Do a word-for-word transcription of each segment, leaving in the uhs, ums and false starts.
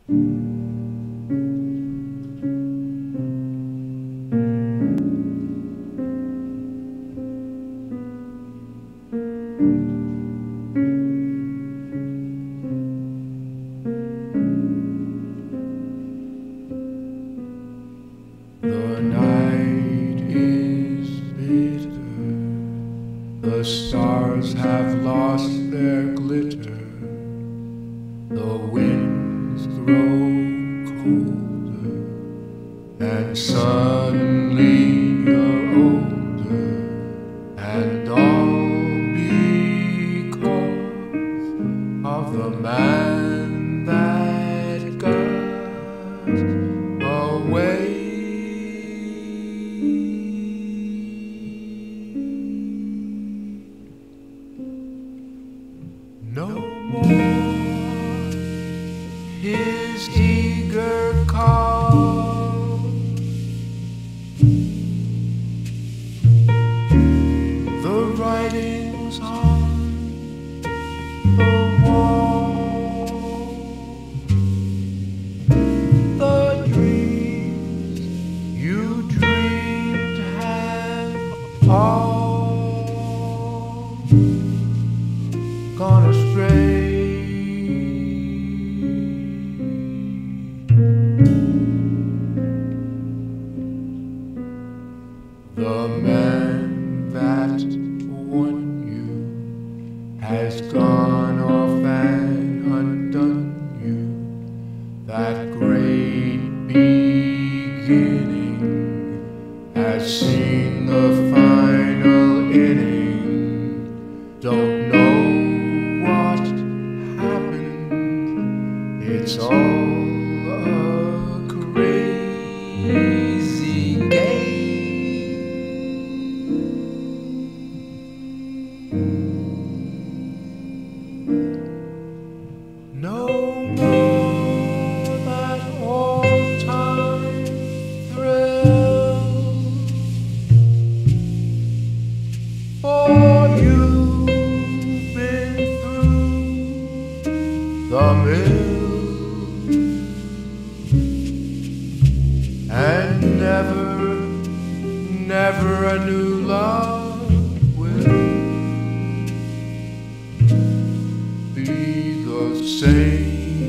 The night is bitter, the stars have lost their glitter, the winds grow colder, and suddenly you're older, and all because of the man that got away. No more his eager call, the writings on the wall, the dreams you dreamed have all gone astray. The man that won you has gone off and undone you. That great beginning has seen the final inning. Don't know what happened, it's all a crazy game. No more that all-time thrill, for you've been through the mill, and never, never a new love will be the same.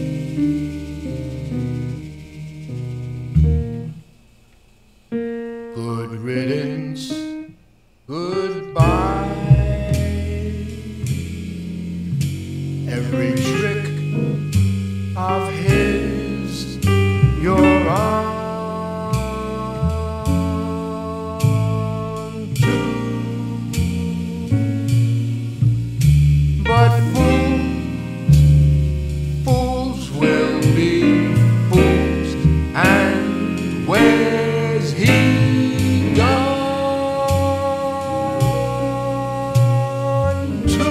Good riddance, goodbye. Every trick of his you're on to, but fools will be fools, and where's he gone to?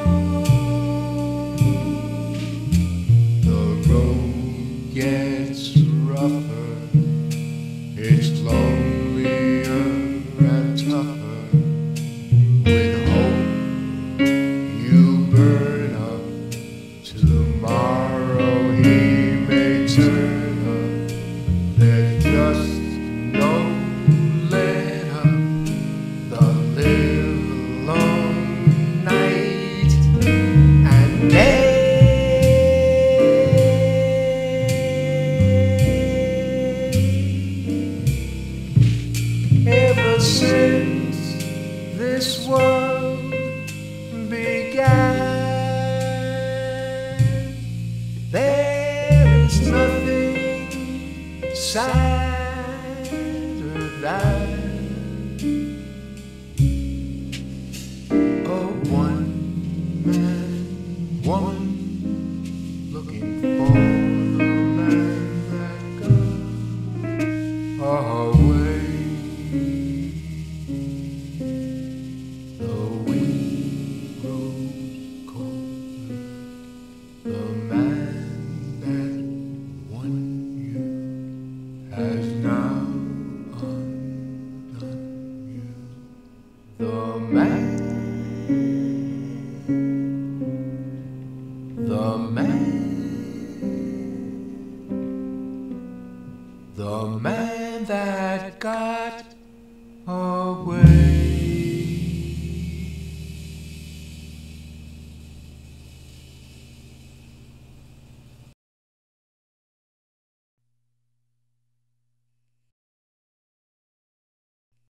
The road gets rougher, it's lonelier and tougher. With hope you burn up, tomorrow he may turn up. There's just no let up. The live long night and day. Ever since this world began, there is nothing sadder than a one-man woman looking for the man that got away. The wind grows colder, the man that won you has The man that got away.